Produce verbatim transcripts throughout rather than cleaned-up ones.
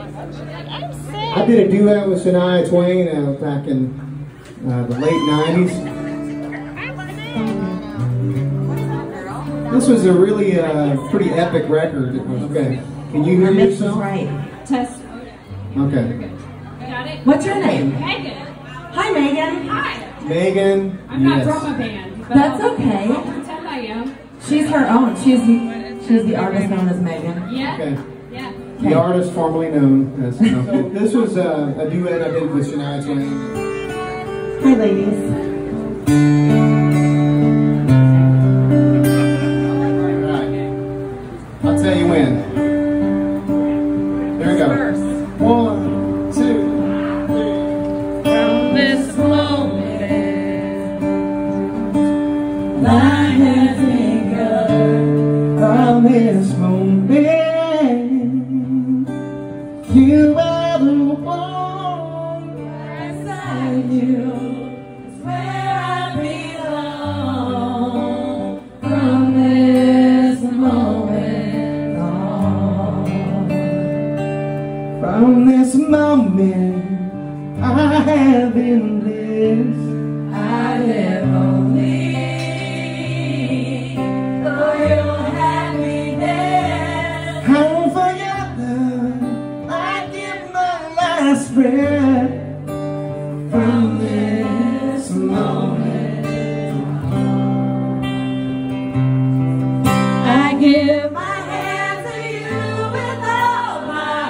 I did a duet with Shania Twain uh, back in uh, the late nineties. This was a really uh, pretty epic record. Okay, can you hear yourself? Right. Test. Okay. Got it? What's your name? Megan. Hi, Megan. Hi. Megan. I'm not yes. from a band. But That's I'll, okay. I'll pretend I am. She's her own. She's she's the artist known as Megan. Yeah? Okay. Yeah. The artist formerly known as. So this was uh, a duet I did with Shania Twain. Hi, ladies. I'll tell you when. There we go. One, two, three. From this moment, I have lingered from this moment. You are the one beside you. It's where I belong. From this moment on. From this moment, I have been blessed. I live only for your happiness. I won't forget that I give my last breath. From this moment, I give my hand to you with all my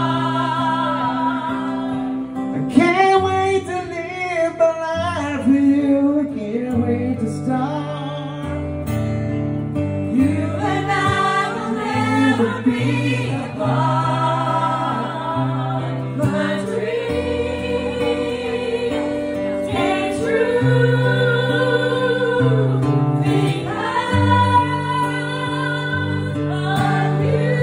heart. I can't wait to live my life with you. I can't wait to start. You and I will never be apart. My dreams came true because of you.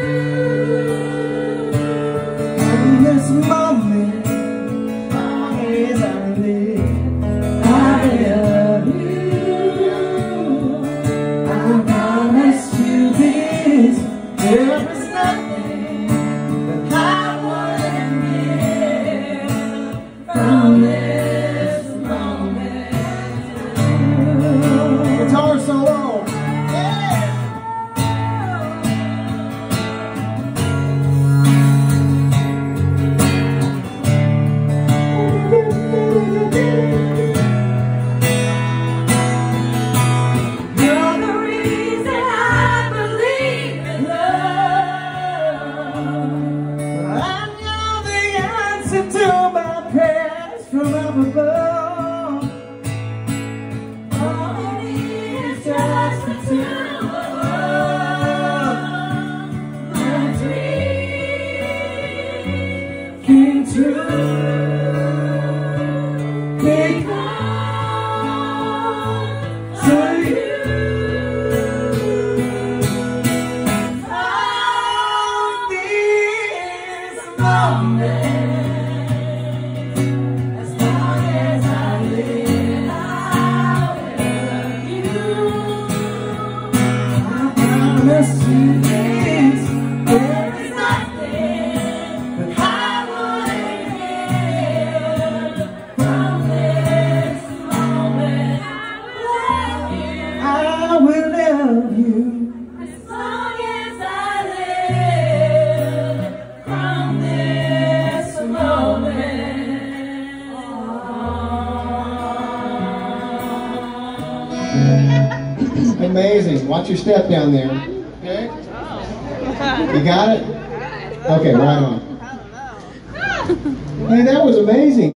In this moment, long as I live, I love you. I promise you this, there is nothing that I wouldn't give from this moment. Guitar solo. You're the reason I believe in love. And you're the answer to my prayers from up above. All I need is just the two of us. My dream came true. Because of you. From this moment, as long as I live, I will love you. I promise you this, there is nothing that I wouldn't give from this moment. I will love you as long as I live. From this moment on. Amazing. Watch your step down there. Okay? You got it? Okay, right on. Hey, that was amazing.